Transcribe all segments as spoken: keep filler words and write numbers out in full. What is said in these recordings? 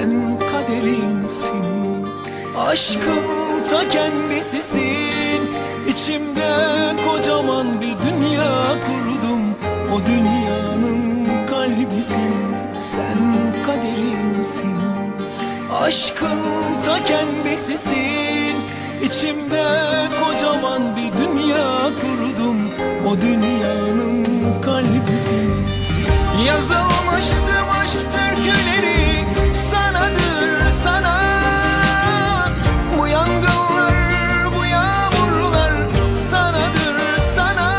sen kaderimsin. Aşkın ta kendisisin. İçimde kocaman bir dünya kurdum. O dünyanın kalbisin, sen kaderimsin. Aşkın ta kendisisin. İçimde kocaman bir dünya kurdum. O dünyanın kalbisin. Yazılmıştım aşk türküleri sanadır sana. Bu yangınlar, bu yağmurlar sanadır sana.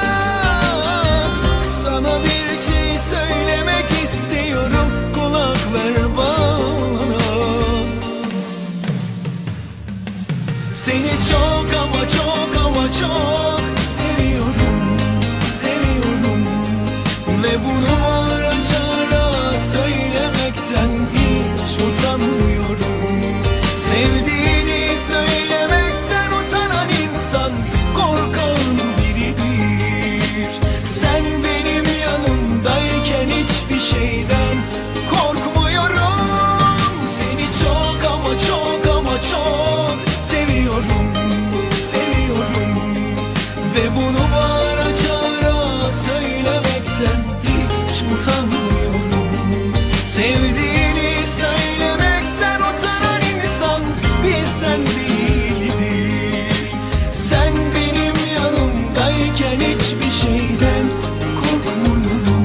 Sana bir şey söylemek istiyorum, kulak ver bana. Seni çok ama çok ama çok seviyorum, seviyorum. Ve bunu bağıra çağıra söylemekten hiç utanmıyorum. Sevdiğini söylemekten utanan insan korkan biridir. Sen benim yanımdayken hiçbir şeyden korkmuyorum. Seni çok ama çok ama çok seviyorum, seviyorum. Ve bunu bağıra çağıra söylemekten hiç utanmıyorum. Sevdiğini söylemekten utanan insan bizden değildir. Sen benim yanımdayken hiçbir şeyden korkmuyorum.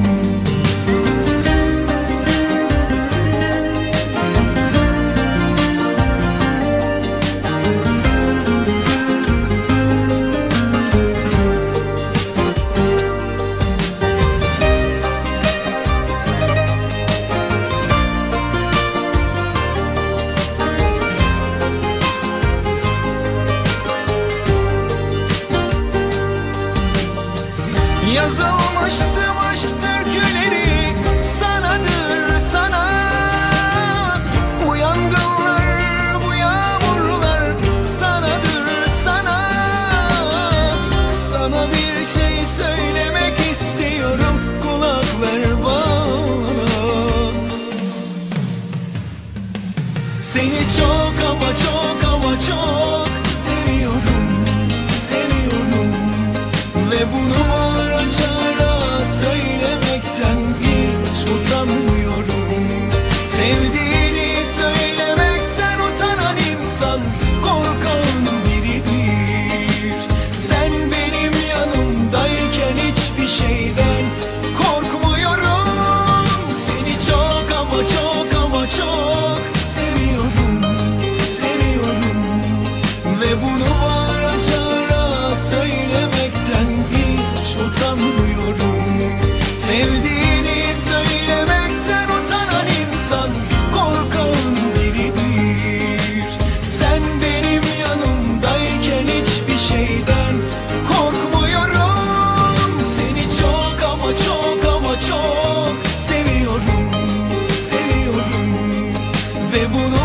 Yazılmıştım aşk türküleri sanadır sana. Bu yangınlar, bu yağmurlar sanadır sana. Sana bir şey söylemek istiyorum, kulak ver bana. Seni çok ama çok ama çok seviyorum, seviyorum. Ve bunu bağıra çağıra söylemekten hiç utanmıyorum. Sevdiğini söylemekten utanan insan korkan biridir. Sen benim yanımdayken hiçbir şeyden korkmuyorum. Seni çok ama çok ama çok seviyorum, seviyorum. Ve bunu bağıra çağıra söylemekten hiç utanmıyorum. Sevdiğini söylemekten utanan insan korkan biridir. Sen benim yanımdayken hiçbir şeyden korkmuyorum. Seni çok ama çok ama çok seviyorum, seviyorum. Ve bunu